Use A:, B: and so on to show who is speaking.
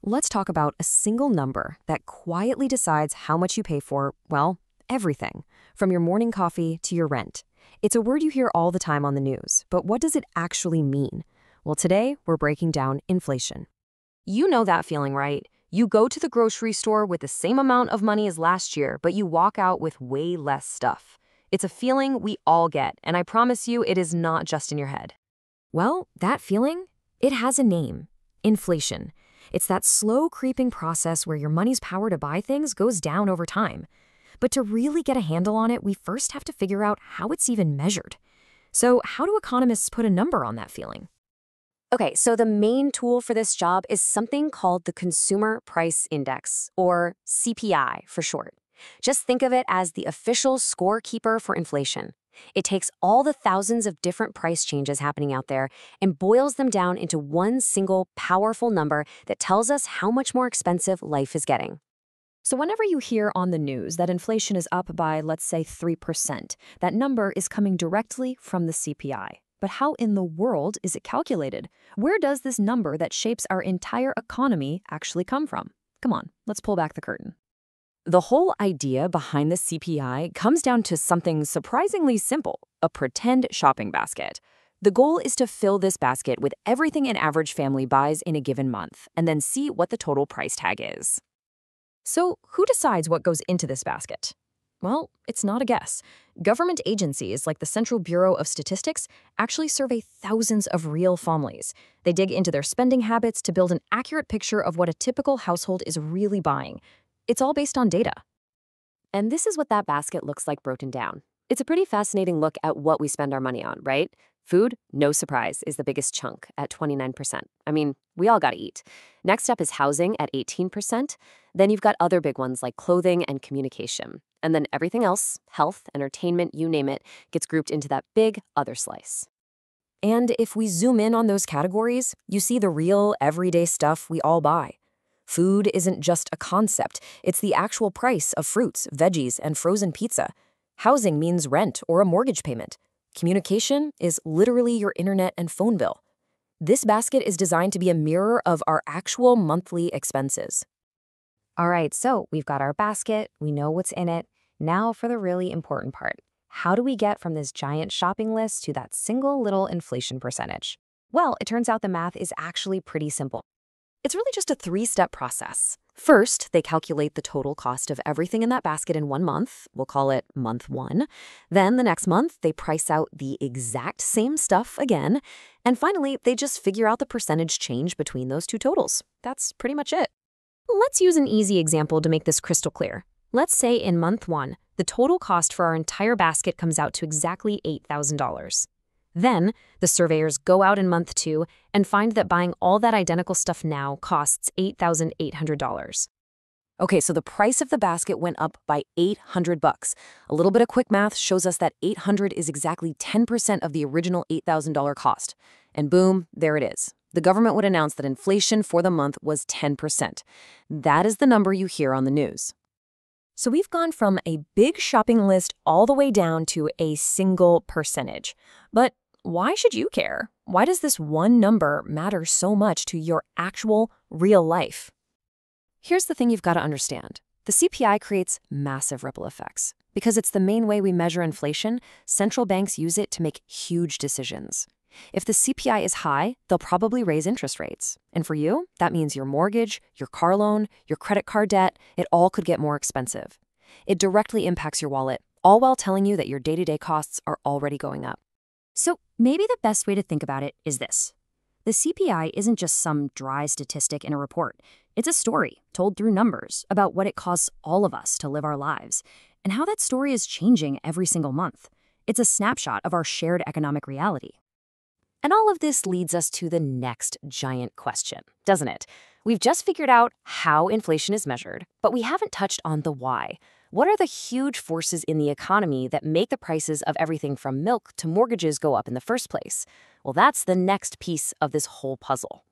A: Let's talk about a single number that quietly decides how much you pay for, well, everything, from your morning coffee to your rent. It's a word you hear all the time on the news, but what does it actually mean? Well, today we're breaking down inflation. You know that feeling, right? You go to the grocery store with the same amount of money as last year, but you walk out with way less stuff. It's a feeling we all get, and I promise you it is not just in your head. Well, that feeling, it has a name: inflation. It's that slow creeping process where your money's power to buy things goes down over time. But to really get a handle on it, we first have to figure out how it's even measured. So how do economists put a number on that feeling? Okay, so the main tool for this job is something called the Consumer Price Index, or CPI for short. Just think of it as the official scorekeeper for inflation. It takes all the thousands of different price changes happening out there and boils them down into one single powerful number that tells us how much more expensive life is getting. So whenever you hear on the news that inflation is up by, let's say, 3%, that number is coming directly from the CPI. But how in the world is it calculated? Where does this number that shapes our entire economy actually come from? Come on, let's pull back the curtain. The whole idea behind the CPI comes down to something surprisingly simple: a pretend shopping basket. The goal is to fill this basket with everything an average family buys in a given month, and then see what the total price tag is. So, who decides what goes into this basket? Well, it's not a guess. Government agencies like the Central Bureau of Statistics actually survey thousands of real families. They dig into their spending habits to build an accurate picture of what a typical household is really buying. It's all based on data. And this is what that basket looks like broken down. It's a pretty fascinating look at what we spend our money on, right? Food, no surprise, is the biggest chunk at 29%. I mean, we all gotta eat. Next up is housing at 18%. Then you've got other big ones like clothing and communication. And then everything else, health, entertainment, you name it, gets grouped into that big other slice. And if we zoom in on those categories, you see the real, everyday stuff we all buy. Food isn't just a concept, it's the actual price of fruits, veggies, and frozen pizza. Housing means rent or a mortgage payment. Communication is literally your internet and phone bill. This basket is designed to be a mirror of our actual monthly expenses. All right, so we've got our basket, we know what's in it. Now for the really important part. How do we get from this giant shopping list to that single little inflation percentage? Well, it turns out the math is actually pretty simple. It's really just a three-step process. First, they calculate the total cost of everything in that basket in 1 month. We'll call it month 1. Then the next month, they price out the exact same stuff again. And finally, they just figure out the percentage change between those two totals. That's pretty much it. Let's use an easy example to make this crystal clear. Let's say in month 1, the total cost for our entire basket comes out to exactly $8,000. Then, the surveyors go out in month 2 and find that buying all that identical stuff now costs $8,800. Okay, so the price of the basket went up by $800. A little bit of quick math shows us that $800 is exactly 10% of the original $8,000 cost. And boom, there it is. The government would announce that inflation for the month was 10%. That is the number you hear on the news. So we've gone from a big shopping list all the way down to a single percentage. But why should you care? Why does this one number matter so much to your actual, real life? Here's the thing you've got to understand. The CPI creates massive ripple effects. Because it's the main way we measure inflation, central banks use it to make huge decisions. If the CPI is high, they'll probably raise interest rates. And for you, that means your mortgage, your car loan, your credit card debt, it all could get more expensive. It directly impacts your wallet, all while telling you that your day-to-day costs are already going up. So maybe the best way to think about it is this. The CPI isn't just some dry statistic in a report. It's a story told through numbers about what it costs all of us to live our lives and how that story is changing every single month. It's a snapshot of our shared economic reality. And all of this leads us to the next giant question, doesn't it? We've just figured out how inflation is measured, but we haven't touched on the why. What are the huge forces in the economy that make the prices of everything from milk to mortgages go up in the first place? Well, that's the next piece of this whole puzzle.